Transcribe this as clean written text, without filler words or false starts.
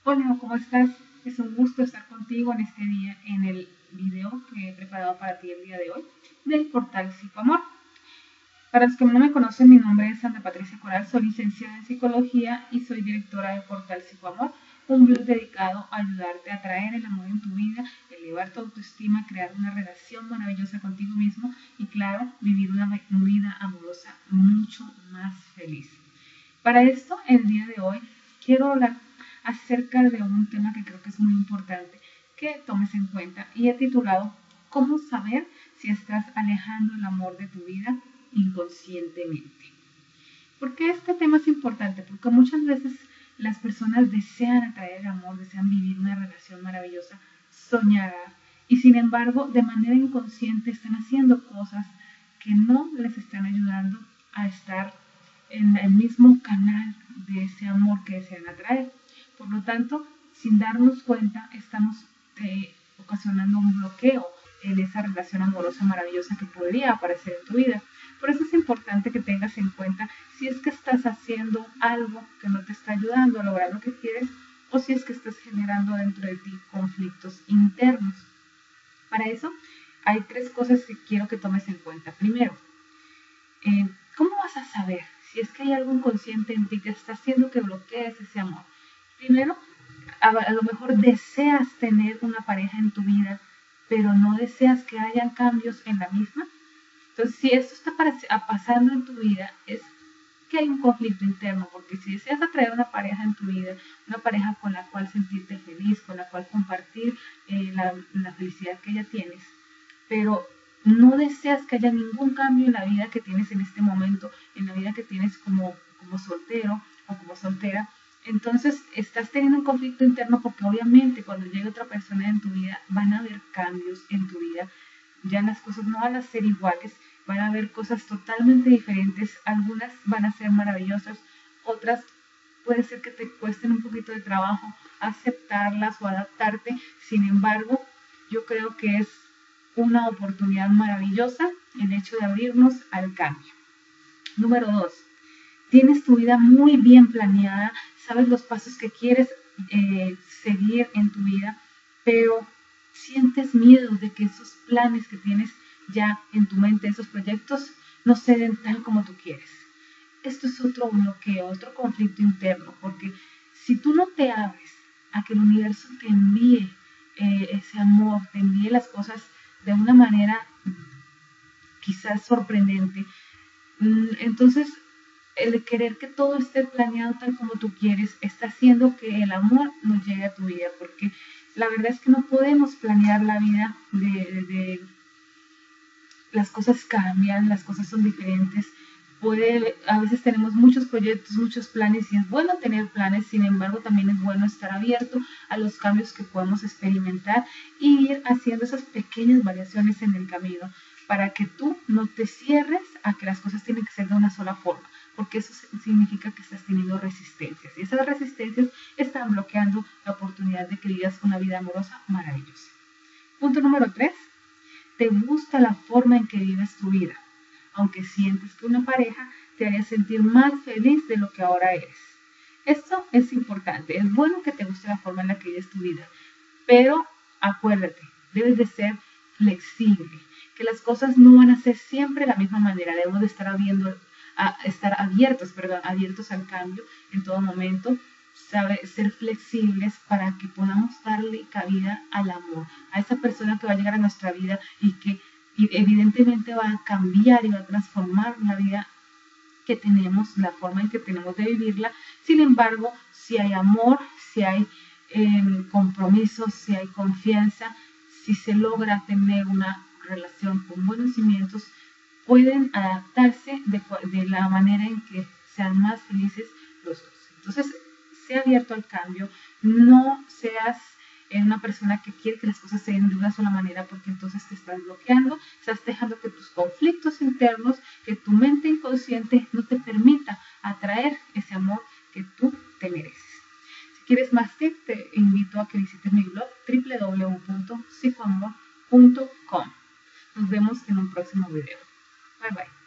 Hola, ¿cómo estás? Es un gusto estar contigo en este día, en el video que he preparado para ti el día de hoy del portal Psicoamor. Para los que no me conocen, mi nombre es Sandra Patricia Coral, soy licenciada en Psicología y soy directora del portal Psicoamor, un blog dedicado a ayudarte a atraer el amor en tu vida, elevar tu autoestima, crear una relación maravillosa contigo mismo y, claro, vivir una vida amorosa mucho más feliz. Para esto, el día de hoy, quiero hablar acerca de un tema que creo que es muy importante que tomes en cuenta y he titulado ¿Cómo saber si estás alejando el amor de tu vida inconscientemente? ¿Por qué este tema es importante? Porque muchas veces las personas desean atraer el amor, desean vivir una relación maravillosa, soñada, y sin embargo, de manera inconsciente están haciendo cosas que no les están ayudando a estar en el mismo canal de ese amor que desean atraer. Por lo tanto, sin darnos cuenta, estamos ocasionando un bloqueo en esa relación amorosa maravillosa que podría aparecer en tu vida. Por eso es importante que tengas en cuenta si es que estás haciendo algo que no te está ayudando a lograr lo que quieres o si es que estás generando dentro de ti conflictos internos. Para eso hay 3 cosas que quiero que tomes en cuenta. Primero, ¿cómo vas a saber si es que hay algo inconsciente en ti que está haciendo que bloquees ese amor? Primero, a lo mejor deseas tener una pareja en tu vida, pero no deseas que hayan cambios en la misma. Entonces, si esto está pasando en tu vida, es que hay un conflicto interno, porque si deseas atraer una pareja en tu vida, una pareja con la cual sentirte feliz, con la cual compartir la felicidad que ella tienes, pero no deseas que haya ningún cambio en la vida que tienes en este momento, en la vida que tienes como soltero o como soltera, entonces estás teniendo un conflicto interno porque obviamente cuando llegue otra persona en tu vida van a haber cambios en tu vida, ya las cosas no van a ser iguales, van a haber cosas totalmente diferentes, algunas van a ser maravillosas, otras puede ser que te cuesten un poquito de trabajo aceptarlas o adaptarte, sin embargo, yo creo que es una oportunidad maravillosa el hecho de abrirnos al cambio. Número 2. Tienes tu vida muy bien planeada, sabes los pasos que quieres seguir en tu vida, pero sientes miedo de que esos planes que tienes ya en tu mente, esos proyectos, no se den tal como tú quieres. Esto es otro bloqueo, otro conflicto interno, porque si tú no te abres a que el universo te envíe ese amor, te envíe las cosas de una manera quizás sorprendente, entonces el querer que todo esté planeado tal como tú quieres está haciendo que el amor no llegue a tu vida, porque la verdad es que no podemos planear la vida las cosas cambian, las cosas son diferentes. A veces tenemos muchos proyectos, muchos planes y es bueno tener planes, sin embargo también es bueno estar abierto a los cambios que podemos experimentar y ir haciendo esas pequeñas variaciones en el camino para que tú no te cierres a que las cosas tienen que ser de una sola forma, porque eso significa que estás teniendo resistencias y esas resistencias están bloqueando la oportunidad de que vivas una vida amorosa maravillosa. Punto número 3. Te gusta la forma en que vives tu vida, aunque sientes que una pareja te haría sentir más feliz de lo que ahora eres. Esto es importante, es bueno que te guste la forma en la que vives tu vida, pero acuérdate, debes de ser flexible, que las cosas no van a ser siempre de la misma manera, debemos de estar abiertos al cambio en todo momento, ser flexibles para que podamos darle cabida al amor, a esa persona que va a llegar a nuestra vida y que evidentemente va a cambiar y va a transformar la vida que tenemos, la forma en que tenemos de vivirla. Sin embargo, si hay amor, si hay compromiso, si hay confianza, si se logra tener una relación con buenos cimientos, pueden adaptarse de la manera en que sean más felices los dos. Entonces, sea abierto al cambio, no seas una persona que quiere que las cosas se den de una sola manera, porque entonces te estás bloqueando, estás dejando que tus conflictos internos, que tu mente inconsciente no te permita atraer ese amor que tú te mereces. Si quieres más tips, te invito a que visites mi blog www.psicoamor.com. Nos vemos en un próximo video. Bye bye.